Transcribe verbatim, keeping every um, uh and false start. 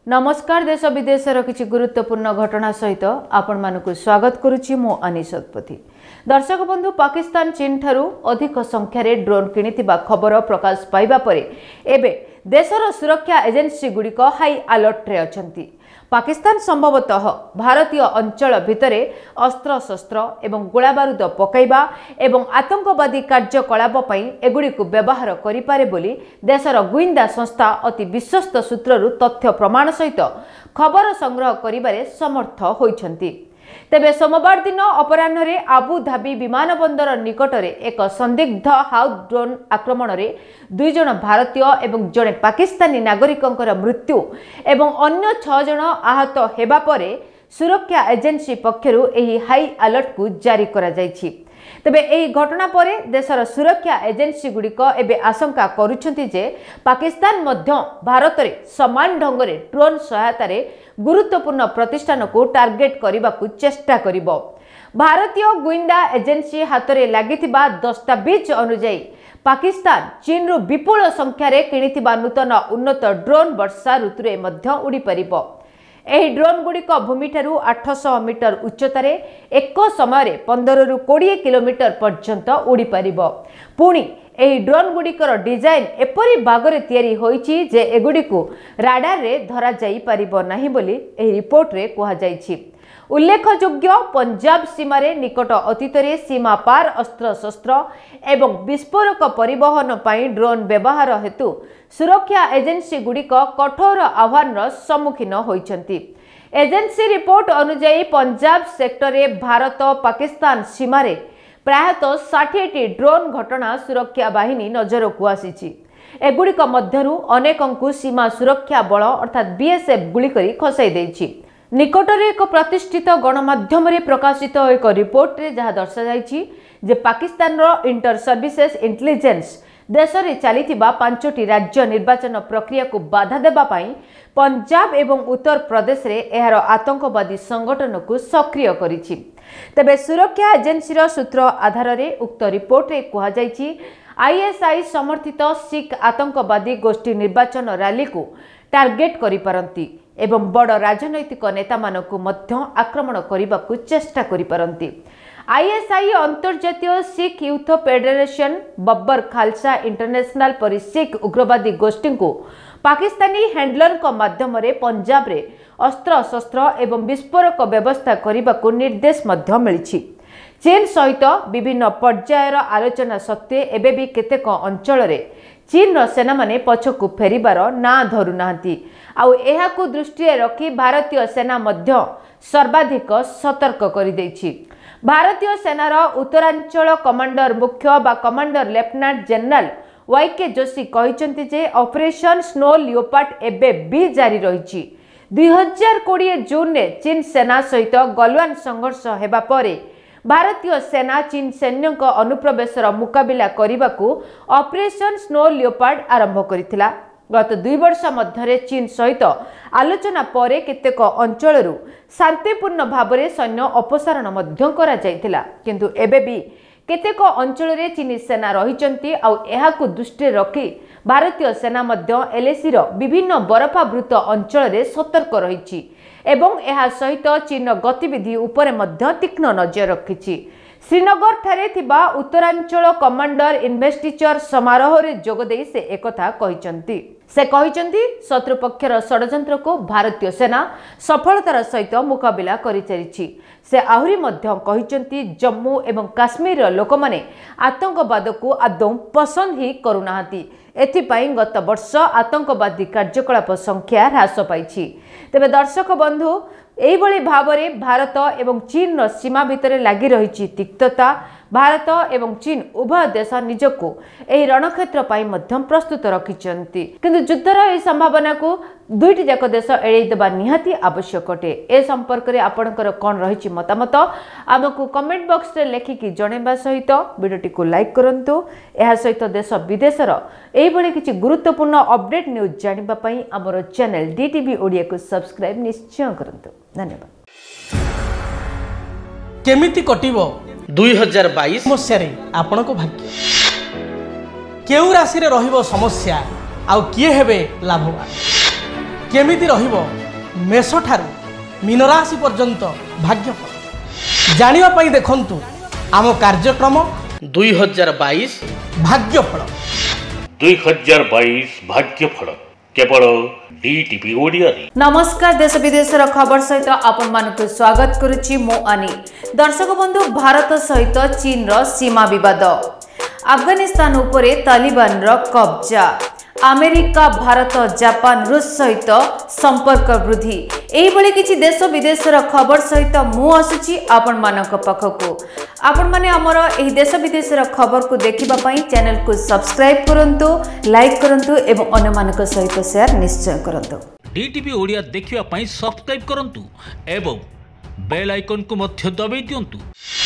नमस्कार। देश विदेशर किसी गुरुत्वपूर्ण घटना सहित आपण मानक स्वागत करुच्ची मो अनी शतपथी। दर्शक बंधु, पाकिस्तान चीन ठारू अधिक संख्यार ड्रोन किनिथिबा खबर प्रकाश पाइबा परे एबे देशर सुरक्षा एजेंसी गुड़िक हाई अलर्ट रे अछंती। पाकिस्तान संभवतः भारतीय अंचल भितरे अस्त्र शस्त्र एवं गोला बारूद पकाइबा एवं आतंकवादी कार्यकलाप पई एगुड़ी को व्यवहार करिपारे बोली देशर गुइंदा संस्था अति विश्वस्त सूत्ररु तथ्य प्रमाण सहित खबर संग्रह करिबारे समर्थ होइछंती। तेबे सोमवार दिन अपराह्न आबुधाबी विमानबंदर निकटरे एक संदिग्ध हाउस ड्रोन आक्रमण रे दुई जन भारतीय एवं जड़े पाकिस्तानी नागरिकंकर मृत्यु एवं अन्य छह जन आहत हेबा परे सुरक्षा एजेंसी पक्षरु एही हाई अलर्ट को जारी करा जायछि। तेबे एही घटना परे देशर सुरक्षा एजेंसी गुड़िक एबे आशंका करुछंती जे पाकिस्तान मध्य भारत रे समान ढंग रे ड्रोन सहायता रे गुरुत्वपूर्ण प्रतिष्ठान को टार्गेट करने को चेष्टा करिबो। भारतीय गुइंदा एजेंसी हाथ में लगिथिबा दस्तावेज अनुसार पाकिस्तान चीन रु विपुल संख्यार किनिथिबा नूतन उन्नत ड्रोन वर्षा ऋतुरे मध्य उड़ी परिबो। एही ड्रोन गुड़िक भूमि ठारू आठ सौ मीटर उच्चतार एक समय पंद्रह रु बीस किलोमीटर पर्यंत उड़ी परिबो। पुणी एही ड्रोन गुड़िकर डिजाइन एपरी बागरे तैयारी होईची जे एगुड़िकु राडार रे धरा जाई परिबो नाही बोली एही रिपोर्ट रे कहा जाईची। उल्लेखयोग्य पंजाब सीमारे निकट अतीतरे सीमा पार अस्त्र शस्त्र एवं विस्फोरक परिवहन पाई ड्रोन व्यवहार हेतु सुरक्षा एजेंसी गुड़िक कठोर आह्वान सम्मुखीन होइछंती। एजेंसी रिपोर्ट अनुसार पंजाब सेक्टर भारत पाकिस्तान सीमारे प्रायतः षाठी ड्रोन घटना सुरक्षा बाहिनी नजर को आसी। एगुड़िक मध्यरु अनेकंकु सीमा सुरक्षा बल अर्थात बीएसएफ गुली करी खसाई देइछि। निकटरे एक प्रतिष्ठित गणमाध्यम रे प्रकाशित एक रिपोर्ट रे जहाँ दर्शाଯାଇଛି जे पाकिस्तान रो इंटर सर्विसेस इंटेलिजेंस देश रे चलीथिबा पांचटी राज्य निर्वाचन प्रक्रिया को बाधा देबा पाई पंजाब एवं उत्तर प्रदेश रे एहार आतंकवादी संगठन को सक्रिय करिछि। तेबे सुरक्षा एजेंसी रो सूत्र आधार रे उक्त रिपोर्ट रे कहा जायछि आईएसआई समर्थित सिख आतंकवादी गोष्ठी निर्वाचन रैली को टार्गेट करि पारंती एवं बड़ राजनैतिक नेता मानकु मध्य आक्रमण करने को चेष्टा करि पारंती। आईएसआई अंतर्जातीय Sikh youth federation Babbar Khalsa international परि सिख उग्रवादी गोष्ठी को पाकिस्तानी हैंडलर माध्यम रे पंजाब रे अस्त्र शस्त्र एवं विस्फोरक व्यवस्था करने को निर्देश मध्य मिलिछि। चीन सहित विभिन्न पर्यायर आलोचना सत्वे एबे भी केतेक अंचल रे चीन सेना माने पछकु फेरिबार ना धरु नाहंती। आउ एहाकु दृष्टि रखी भारतीय सेना मध्य सर्वाधिक सतर्क करि दैछि। भारतीय सेनार उत्तरांचल कमांडर मुख्य बा commander lieutenant general YK Joshi कहिसंती जे ऑपरेशन स्नो लियोपार्ड एबे भी जारी रहिछि। दुई हजार कोड़े जून में चीन सेना सहित गलवान संघर्ष हेबा परे भारतीय सेना चीन सैन्य अनुप्रवेशर मुकाबिला करने को ऑपरेशन स्नो लियोपार्ड आरंभ करिथिला। गत दुई वर्ष मध्य चीन सहित आलोचना परे केतेक अंचलरू शांतिपूर्ण भावरे सैन्य अपसारण मध्य करा जायतिला, किंतु एबे भी केतेक अंचल रे चीनी सेना रहिचंती। आउ एहाकु दृष्टि रखी भारतीय सेना मध्य एलएसी रो विभिन्न बरफावृत अंचल रे सतर्क रहिछि एवं एहा सहित चीन गतिविधि उपरे मध्य तीक्ष्ण नजर रखिछि। श्रीनगर ठारे थिबा उत्तरांचल कमांडर इन्वेस्टिचर समारोह रे जोगदेई से एकथा कहिचंती। से कहिचंती शत्रु पक्षर षडयंत्र को भारतीय सेना सफलतार सहित मुकाबिला करि चलिछि। से आहुरी मध्य कहिचंती जम्मू एवं काश्मीर लोक माने आतंकवाद को आदौ पसंद ही करुनाहांती। एथिपाई गत वर्ष आतंकवादी कार्यकलाप संख्या ह्रास पाइछि। तेबे दर्शक बंधु, एइबळी भावरे भारत एवं चीन सीमा भितर लगी रही तिक्तता भारत एवं चीन उभय देश निजको एही रणक्षेत्र पाई मध्यम प्रस्तुत रखिचंती। किंतु युद्धर एही संभावना को दुईटी जाक देश एड़े देबा निहाती आवश्यक अटे। ए संपर्क रे आपणकर कोन रहिछि मतामत आमको कमेंट बॉक्स रे लेखिकी जणेबा सहित वीडियोटी को लाइक करंतु। एहा सहित देश विदेशर एही बळी किछि गुरुत्वपूर्ण अपडेट न्यूज जानिबा पई हमर चैनल डीटीवी ओडिया को सब्सक्राइब निश्चय करंतु। धन्यवाद। केमिति कटिबो दुई हजार बाईस मसीह आपण को भाग्य केउ राशि रे रहिबो समस्या आउ किए हेबे लाभवान केमिति रहिबो मेष ठारू मीन राशि पर्यंत भाग्यफल जानिबा पई देखंतु आम कार्यक्रम दुई हजार बाईस भाग्यफल दुई हजार बाईस भाग्यफल केवल डीटीपी ओडिया रे। नमस्कार, देश विदेशर खबर सहित आपण मानकु स्वागत करुछि मो अनि। दर्शक बंधु, भारत सहित चीन रो सीमा विवाद, अफगानिस्तान उपरे तालिबान रो कब्जा, अमेरिका भारत जापान रूस सहित संपर्क वृद्धि, एही भली किछि देश विदेशर खबर सहित मु आसुछि आपण मानक पाखकु। आपण माने हमर एही देश विदेशर खबर को देखिबा पई चैनल को सब्सक्राइब करंतु, लाइक करंतु एवं अन्य मानक सहित शेयर निश्चय करंतु। डीटीपी ओडिया देखिबा पई सब्सक्राइब करंतु एवं बेल आइकन को मध्य दबाई दियंतु।